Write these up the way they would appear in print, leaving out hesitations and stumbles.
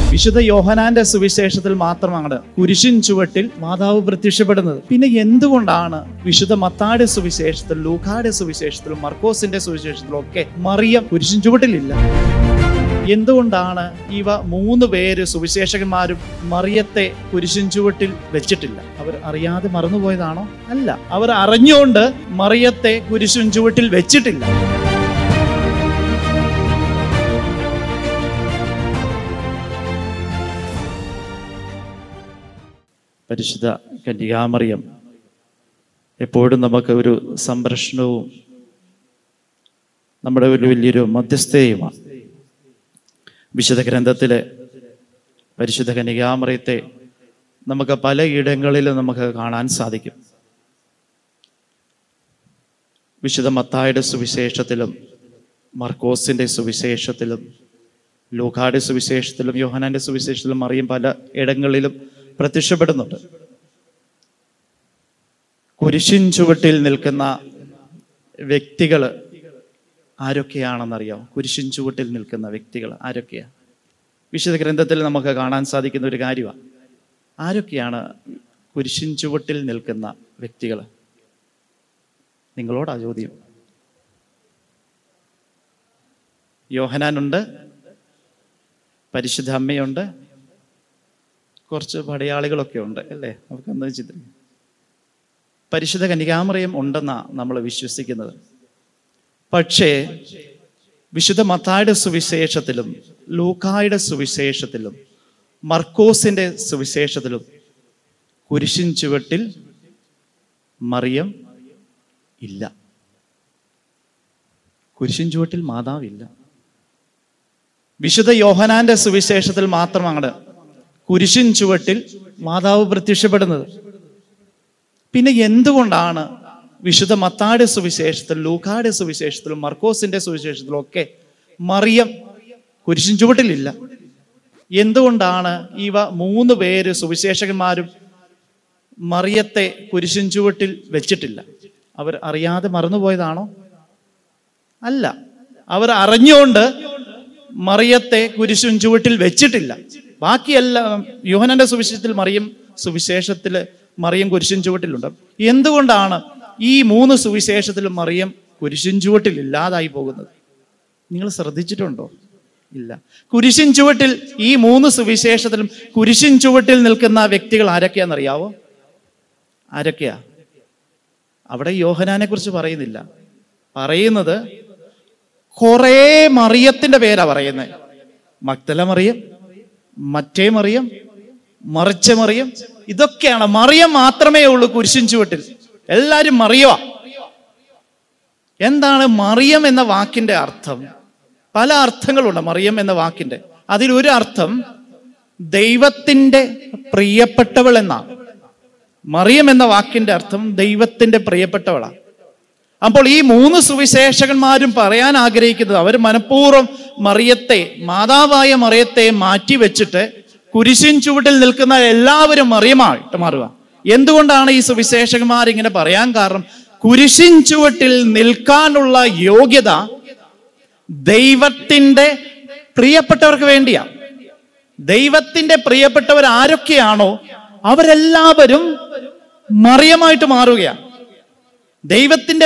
വിശുദ്ധ യോഹന്നാന്റെ സുവിശേഷത്തിൽ മാത്രമാണ് കുരിശിൻ ചുവട്ടിൽ മാതാവ് പ്രത്യക്ഷപ്പെടുന്നത്. പിന്നെ എന്തുകൊണ്ടാണ് വിശുദ്ധ മത്തായിയുടെ സുവിശേഷത്തിൽ, ലൂക്കായുടെ സുവിശേഷത്തിലും മർക്കോസിന്റെ സുവിശേഷത്തിലും ഒക്കെ മറിയം കുരിശിൻ ചുവട്ടിലില്ല? എന്തുകൊണ്ടാണ് ഇവ 3 പേര് സുവിശേഷകന്മാരും മറിയത്തെ കുരിശിൻ ചുവട്ടിൽ വെച്ചിട്ടില്ല? അവർ അറിയാതെ മറന്നുപോയതാണോ? അല്ല, അവർ അറിഞ്ഞുകൊണ്ട് മറിയത്തെ കുരിശിൻ ചുവട്ടിൽ വെച്ചിട്ടില്ല. പരിശുദ്ധ കന്യകാമറിയം എപ്പോഴും നമുക്ക് ഒരു സംരക്ഷണവും നമ്മുടെ ഒരു വലിയൊരു മധ്യസ്ഥയുമാണ്. വിശുദ്ധ ഗ്രന്ഥത്തിലെ പരിശുദ്ധ കന്യകാമറിയത്തെ നമുക്ക് പലയിടങ്ങളിലും നമുക്ക് കാണാൻ സാധിക്കും. വിശുദ്ധ മത്തായിയുടെ സുവിശേഷത്തിലും മർക്കോസിന്റെ സുവിശേഷത്തിലും ലൂക്കായുടെ സുവിശേഷത്തിലും യോഹന്നാന്റെ സുവിശേഷത്തിലും മറിയം പല ഇടങ്ങളിലും പ്രത്യക്ഷപ്പെടുന്നുണ്ട്. കുരിശിൻ ചുവട്ടിൽ നിൽക്കുന്ന വ്യക്തികൾ ആരൊക്കെയാണെന്നറിയാമോ? കുരിശിൻ ചുവട്ടിൽ നിൽക്കുന്ന വ്യക്തികൾ ആരൊക്കെയാണ്? വിശുദ്ധ ഗ്രന്ഥത്തിൽ നമുക്ക് കാണാൻ സാധിക്കുന്ന ഒരു കാര്യമാണ്. ആരൊക്കെയാണ് കുരിശിൻ ചുവട്ടിൽ നിൽക്കുന്ന വ്യക്തികൾ? നിങ്ങളോടാ ചോദ്യം. യോഹന്നാനുണ്ട്, പരിശുദ്ധ അമ്മയുണ്ട്, കുറച്ച് പടയാളികളൊക്കെ ഉണ്ട്, അല്ലേ? നമുക്കെന്താ ചിത്രം. പരിശുദ്ധ കന്യകാമറിയം ഉണ്ടെന്നാണ് നമ്മൾ വിശ്വസിക്കുന്നത്. പക്ഷേ വിശുദ്ധ മത്തായിയുടെ സുവിശേഷത്തിലും ലൂക്കായുടെ സുവിശേഷത്തിലും മർക്കോസിന്റെ സുവിശേഷത്തിലും കുരിശിൻ ചുവട്ടിൽ മറിയം ഇല്ല. കുരിശിൻ ചുവട്ടിൽ മാതാവില്ല. വിശുദ്ധ യോഹന്നാന്റെ സുവിശേഷത്തിൽ മാത്രമാണ് കുരിശിൻ ചുവട്ടിൽ മാതാവ് പ്രത്യക്ഷപ്പെടുന്നത്. പിന്നെ എന്തുകൊണ്ടാണ് വിശുദ്ധ മത്തായിയുടെ സുവിശേഷത്തിലും ലൂക്കായുടെ സുവിശേഷത്തിലും മർക്കോസിന്റെ സുവിശേഷത്തിലും ഒക്കെ മറിയം കുരിശിൻ ചുവട്ടിലില്ല? എന്തുകൊണ്ടാണ് ഇവ 3 പേര് സുവിശേഷകന്മാരും മറിയത്തെ കുരിശിൻ ചുവട്ടിൽ വെച്ചിട്ടില്ല? അവർ അറിയാതെ മറന്നുപോയതാണോ? അല്ല, അവർ അറിഞ്ഞുകൊണ്ട് മറിയത്തെ കുരിശിൻ ചുവട്ടിൽ വെച്ചിട്ടില്ല. ബാക്കിയെല്ലാം യോഹന്നാന്റെ സുവിശേഷത്തിൽ മറിയം കുരിശിൻ ചുവട്ടിലുണ്ട്. എന്തുകൊണ്ടാണ് ഈ 3 സുവിശേഷത്തിലും മറിയം കുരിശിൻ ചുവട്ടിൽ ഇല്ലാതായി പോകുന്നത്? നിങ്ങൾ ശ്രദ്ധിച്ചിട്ടുണ്ടോ? ഇല്ല. കുരിശിൻ ചുവട്ടിൽ ഈ 3 സുവിശേഷത്തിലും കുരിശിൻ ചുവട്ടിൽ നിൽക്കുന്ന വ്യക്തികൾ ആരൊക്കെയാണെന്നറിയാവോ? ആരൊക്കെയാ? അവിടെ യോഹന്നാനെ കുറിച്ച് പറയുന്നില്ല. പറയുന്നത് കുറേ മറിയത്തിന്റെ പേരാ പറയുന്നത്. മഗ്ദല മറിയം, മറ്റേ മറിയം, മറിച്ച മറിയം, ഇതൊക്കെയാണ്. മറിയം മാത്രമേ ഉള്ളൂ കുരിശിൻ ചുവട്ടിൽ. എല്ലാരും മറിയവാ. എന്താണ് മറിയം എന്ന വാക്കിന്റെ അർത്ഥം? പല അർത്ഥങ്ങളുണ്ട് മറിയം എന്ന വാക്കിന്റെ. അതിലൊരു അർത്ഥം ദൈവത്തിന്റെ പ്രിയപ്പെട്ടവൾ എന്നാണ്. മറിയം എന്ന വാക്കിന്റെ അർത്ഥം ദൈവത്തിന്റെ പ്രിയപ്പെട്ടവളാണ്. അപ്പോൾ ഈ 3 സുവിശേഷകന്മാരും പറയാൻ ആഗ്രഹിക്കുന്നത്, അവർ മനഃപൂർവ്വം മറിയത്തെ, മാതാവായ മറിയത്തെ മാറ്റി വെച്ചിട്ട് കുരിശിൻ ചുവട്ടിൽ നിൽക്കുന്ന എല്ലാവരും മറിയമായിട്ട് മാറുക. എന്തുകൊണ്ടാണ് ഈ സുവിശേഷകന്മാർ ഇങ്ങനെ പറയാൻ കാരണം? കുരിശിൻ ചുവട്ടിൽ നിൽക്കാനുള്ള യോഗ്യത ദൈവത്തിന്റെ പ്രിയപ്പെട്ടവർക്ക് വേണ്ടിയാ. ദൈവത്തിന്റെ പ്രിയപ്പെട്ടവർ ആരൊക്കെയാണോ അവരെല്ലാവരും മറിയമായിട്ട് മാറുകയാണ്. ദൈവത്തിന്റെ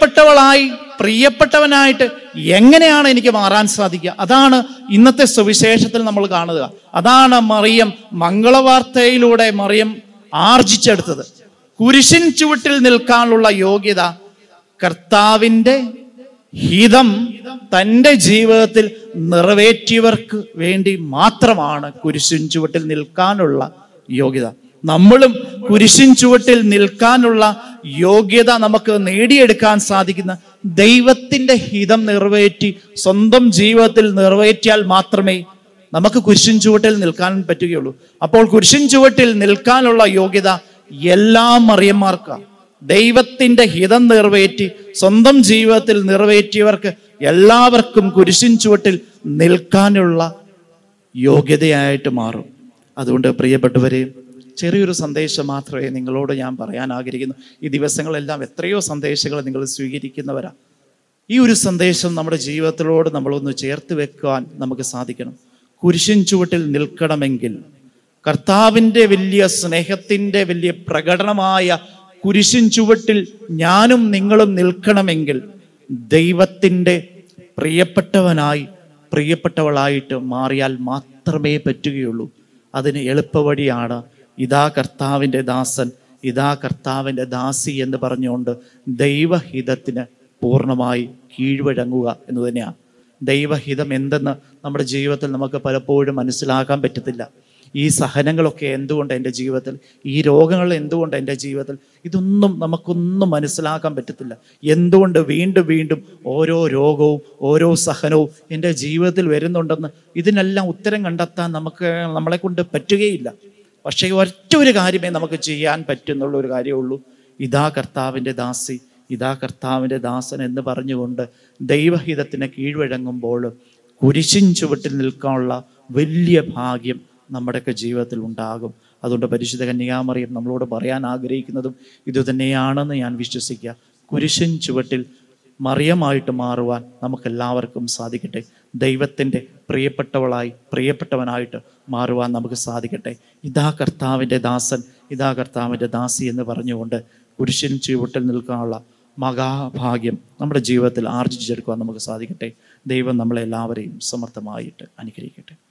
പ്രിയപ്പെട്ടവനായിട്ട് എങ്ങനെയാണ് എനിക്ക് മാറാൻ സാധിക്കുക? അതാണ് ഇന്നത്തെ സുവിശേഷത്തിൽ നമ്മൾ കാണുക. അതാണ് മറിയം മംഗളവാർത്തയിലൂടെ മറിയം ആർജിച്ചെടുത്തത്. കുരിശിൻ ചുവട്ടിൽ നിൽക്കാനുള്ള യോഗ്യത കർത്താവിൻ്റെ ഹിതം തൻ്റെ ജീവിതത്തിൽ നിറവേറ്റിയവർക്ക് വേണ്ടി മാത്രമാണ് കുരിശിൻ ചുവട്ടിൽ നിൽക്കാനുള്ള യോഗ്യത. നമ്മളും കുരിശിൻ ചുവട്ടിൽ നിൽക്കാനുള്ള യോഗ്യത നമുക്ക് നേടിയെടുക്കാൻ സാധിക്കുന്ന ദൈവത്തിന്റെ ഹിതം നിറവേറ്റി സ്വന്തം ജീവിതത്തിൽ നിറവേറ്റിയാൽ മാത്രമേ നമുക്ക് കുരിശിൻ ചുവട്ടിൽ നിൽക്കാൻ പറ്റുകയുള്ളൂ. അപ്പോൾ കുരിശിൻ ചുവട്ടിൽ നിൽക്കാനുള്ള യോഗ്യത എല്ലാ മറിയന്മാർക്കാണ്. ദൈവത്തിന്റെ ഹിതം നിറവേറ്റി സ്വന്തം ജീവിതത്തിൽ നിറവേറ്റിയവർക്ക് എല്ലാവർക്കും കുരിശിൻ ചുവട്ടിൽ നിൽക്കാനുള്ള യോഗ്യതയായിട്ട് മാറും. അതുകൊണ്ട് പ്രിയപ്പെട്ടവരെ, ചെറിയൊരു സന്ദേശം മാത്രമേ നിങ്ങളോട് ഞാൻ പറയാൻ ആഗ്രഹിക്കുന്നു. ഈ ദിവസങ്ങളെല്ലാം എത്രയോ സന്ദേശങ്ങൾ നിങ്ങൾ സ്വീകരിക്കുന്നവരാ. ഈ ഒരു സന്ദേശം നമ്മുടെ ജീവിതത്തിലോട് നമ്മളൊന്ന് ചേർത്ത് വെക്കാൻ നമുക്ക് സാധിക്കണം. കുരിശിൻ ചുവട്ടിൽ നിൽക്കണമെങ്കിൽ, കർത്താവിൻ്റെ വലിയ സ്നേഹത്തിൻ്റെ വലിയ പ്രകടനമായ കുരിശിൻ ചുവട്ടിൽ ഞാനും നിങ്ങളും നിൽക്കണമെങ്കിൽ ദൈവത്തിൻ്റെ പ്രിയപ്പെട്ടവനായി പ്രിയപ്പെട്ടവളായിട്ട് മാറിയാൽ മാത്രമേ പറ്റുകയുള്ളൂ. അതിന് എളുപ്പവഴിയാണ് ഇതാ കർത്താവിൻ്റെ ദാസൻ, ഇതാ കർത്താവിൻ്റെ ദാസി എന്ന് പറഞ്ഞുകൊണ്ട് ദൈവഹിതത്തിന് പൂർണ്ണമായി കീഴ്വഴങ്ങുക എന്ന് തന്നെയാണ്. ദൈവഹിതം എന്തെന്ന് നമ്മുടെ ജീവിതത്തിൽ നമുക്ക് പലപ്പോഴും മനസ്സിലാക്കാൻ പറ്റത്തില്ല. ഈ സഹനങ്ങളൊക്കെ എന്തുകൊണ്ട് എൻ്റെ ജീവിതത്തിൽ, ഈ രോഗങ്ങൾ എന്തുകൊണ്ട് എൻ്റെ ജീവിതത്തിൽ, ഇതൊന്നും നമുക്കൊന്നും മനസ്സിലാക്കാൻ പറ്റത്തില്ല. എന്തുകൊണ്ട് വീണ്ടും വീണ്ടും ഓരോ രോഗവും ഓരോ സഹനവും എൻ്റെ ജീവിതത്തിൽ വരുന്നുണ്ടെന്ന് ഇതിനെല്ലാം ഉത്തരം കണ്ടെത്താൻ നമ്മളെ കൊണ്ട് പറ്റുകയില്ല. പക്ഷേ ഒറ്റ ഒരു കാര്യമേ നമുക്ക് ചെയ്യാൻ പറ്റുന്നുള്ള ഒരു കാര്യമുള്ളൂ. ഇതാ കർത്താവിൻ്റെ ദാസി, ഇതാ കർത്താവിൻ്റെ ദാസൻ എന്ന് പറഞ്ഞുകൊണ്ട് ദൈവഹിതത്തിന് കീഴ്വഴങ്ങുമ്പോൾ കുരിശിൻ ചുവട്ടിൽ നിൽക്കാനുള്ള വലിയ ഭാഗ്യം നമ്മുടെയൊക്കെ ജീവിതത്തിൽ ഉണ്ടാകും. അതുകൊണ്ട് പരിശുദ്ധ കന്യകാമറിയം നമ്മളോട് പറയാൻ ആഗ്രഹിക്കുന്നതും ഇതുതന്നെയാണെന്ന് ഞാൻ വിശ്വസിക്കുക. കുരിശിൻ ചുവട്ടിൽ മറിയമായിട്ട് മാറുവാൻ നമുക്കെല്ലാവർക്കും സാധിക്കട്ടെ. ദൈവത്തിൻ്റെ പ്രിയപ്പെട്ടവളായി പ്രിയപ്പെട്ടവനായിട്ട് മാറുവാൻ നമുക്ക് സാധിക്കട്ടെ. ഇതാ കർത്താവിൻ്റെ ദാസൻ, ഇതാ കർത്താവിൻ്റെ ദാസി എന്ന് പറഞ്ഞുകൊണ്ട് കുരിശിൻ ചുവട്ടിൽ നിൽക്കാനുള്ള മഹാഭാഗ്യം നമ്മുടെ ജീവിതത്തിൽ ആർജിച്ചെടുക്കുവാൻ നമുക്ക് സാധിക്കട്ടെ. ദൈവം നമ്മളെല്ലാവരെയും സമർത്ഥമായിട്ട് അനുഗ്രഹിക്കട്ടെ.